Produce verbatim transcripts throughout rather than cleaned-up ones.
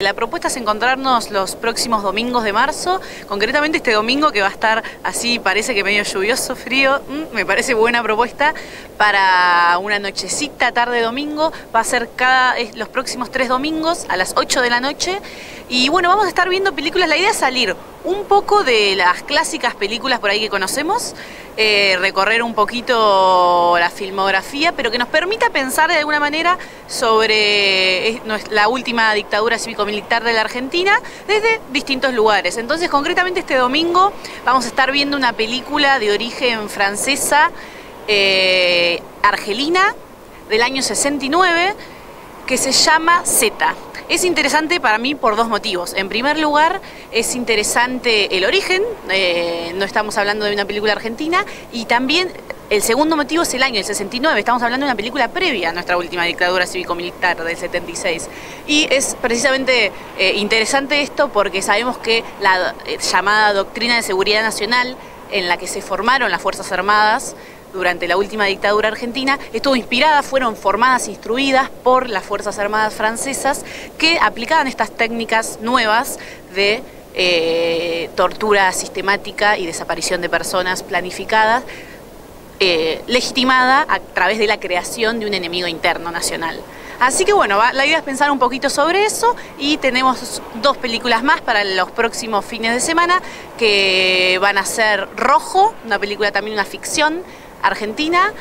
La propuesta es encontrarnos los próximos domingos de marzo, concretamente este domingo que va a estar así, parece que medio lluvioso, frío, mm, me parece buena propuesta para una nochecita, tarde domingo, va a ser cada, es, los próximos tres domingos a las ocho de la noche y bueno, vamos a estar viendo películas, la idea es salir un poco de las clásicas películas por ahí que conocemos, eh, recorrer un poquito la filmografía, pero que nos permita pensar de alguna manera sobre la última dictadura cívico-militar de la Argentina desde distintos lugares. Entonces, concretamente este domingo vamos a estar viendo una película de origen francesa, eh, argelina, del año sesenta y nueve, que se llama Zeta. Es interesante para mí por dos motivos. En primer lugar, es interesante el origen, eh, no estamos hablando de una película argentina, y también el segundo motivo es el año, el sesenta y nueve, estamos hablando de una película previa a nuestra última dictadura cívico-militar del setenta y seis. Y es precisamente eh, interesante esto porque sabemos que la eh, llamada Doctrina de Seguridad Nacional, en la que se formaron las Fuerzas Armadas durante la última dictadura argentina, estuvo inspirada, fueron formadas, instruidas por las Fuerzas Armadas francesas que aplicaban estas técnicas nuevas de eh, tortura sistemática y desaparición de personas planificadas, eh, legitimada a través de la creación de un enemigo interno nacional. Así que bueno, va, la idea es pensar un poquito sobre eso y tenemos dos películas más para los próximos fines de semana que van a ser Rojo, una película también, una ficción argentina,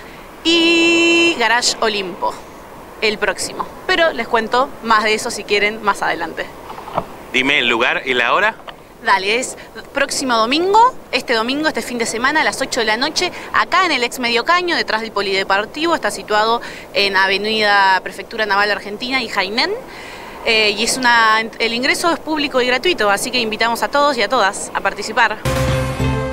y Garage Olimpo, el próximo. Pero les cuento más de eso si quieren más adelante. Dime el lugar y la hora. Dale, es próximo domingo, este domingo, este fin de semana, a las ocho de la noche, acá en el ex Medio Caño, detrás del Polideportivo, está situado en Avenida Prefectura Naval Argentina y Jainén. Eh, y es una, el ingreso es público y gratuito, así que invitamos a todos y a todas a participar.